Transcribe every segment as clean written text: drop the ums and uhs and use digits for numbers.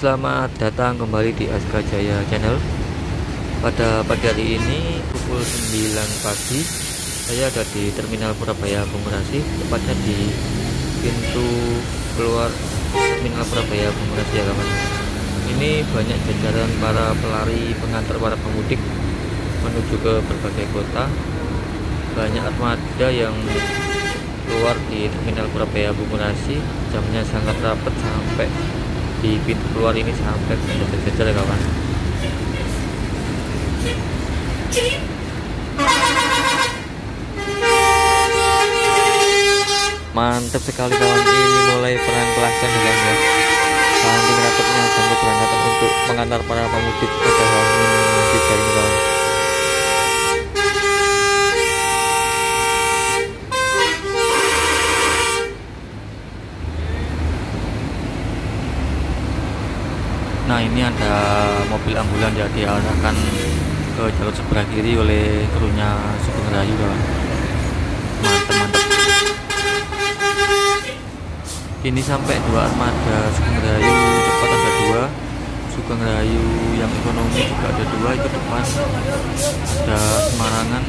selamat datang kembali di Aska Jaya Channel. Pada pagi hari ini pukul 9 pagi saya ada di Terminal Purabaya Bungurasi, tepatnya di pintu keluar Terminal Purabaya Bungurasi ya kawan. Ini banyak jajaran para pelari pengantar para pemudik menuju ke berbagai kota. Banyak armada yang keluar di Terminal Purabaya Bungurasi, jamnya sangat rapat sampai di pintu keluar ini sampai berjajar ya kawan. Mantap sekali kawan, ini mulai pelan-pelan ya guys. Saking rapatnya sampai berangkatan untuk mengantar para pemudik pada H-3 ini kawan. Nah, ini ada mobil ambulan ya, diarahkan ke jalur sebelah kiri oleh krunya Sugeng Rayu kawan. Mantap. Ini sampai 2 armada Sugeng Rayu, cepat ada 2, Sugeng Rayu yang ekonomi juga ada 2, itu depan ada Semarangan.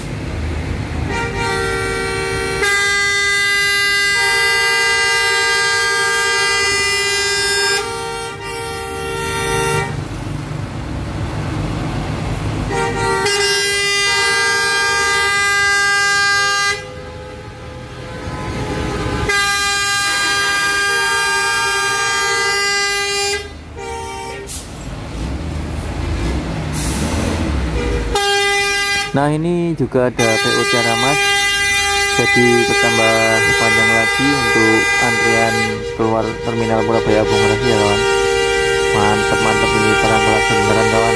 Nah, ini juga ada PO Caramas, jadi bertambah panjang lagi untuk antrian keluar Terminal Purabaya Bungurasi ya kawan. Mantap ini terang kelas beneran kawan.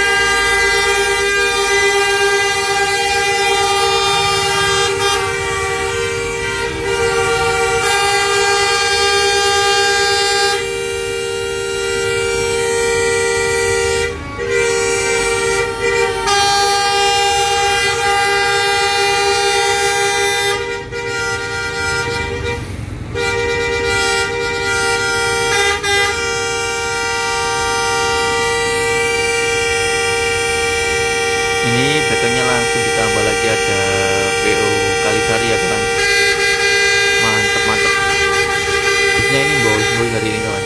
Ini belakangnya langsung ditambah lagi ada PO Kalisari ya kawan. Mantap. Bisnya ini boys hari ini kawan.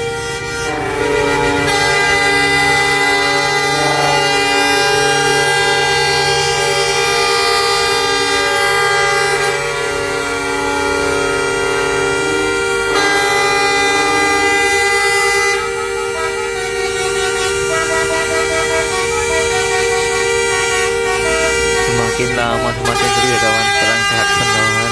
Semakin lama semakin seru ya kawan, terang kelakson kawan.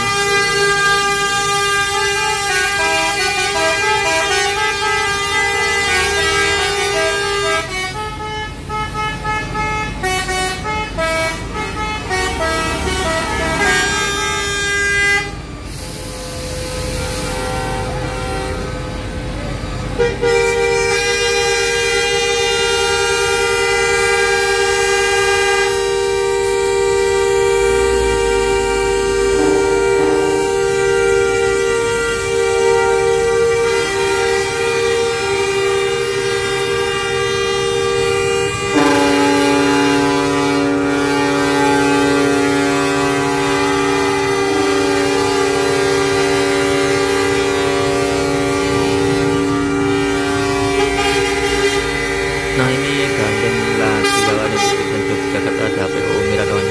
Nah, ini gandeng lagi kawan, tujuan Yogyakarta ada PO Mira kawan.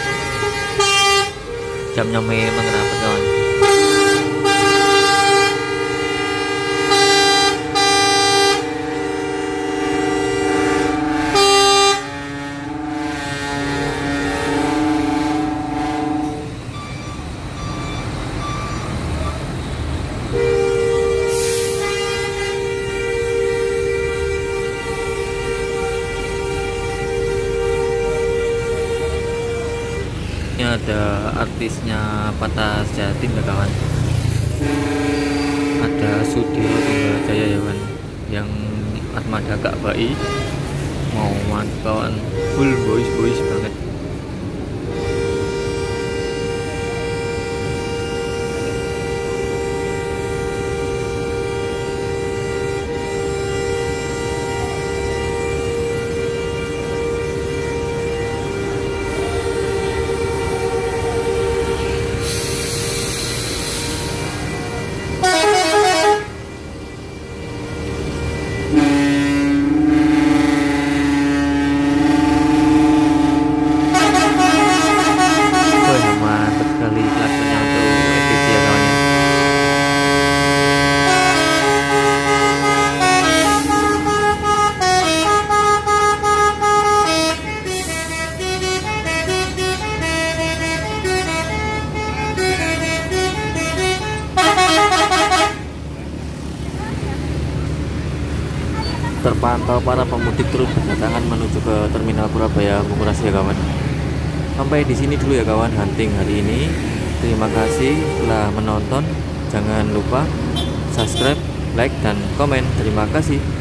Jamnya memang rapat kawan. Ini ada artisnya Patah Jatim ya kawan. Ada Sudiro Tunggajaya ya kawan, yang armada Kak Bai. Mau mantap kawan, full boys banget. terpantau para pemudik terus berdatangan menuju ke terminal Purabaya Bungurasi ya kawan. Sampai di sini dulu ya kawan hunting hari ini. Terima kasih telah menonton. Jangan lupa subscribe, like, dan komen. Terima kasih.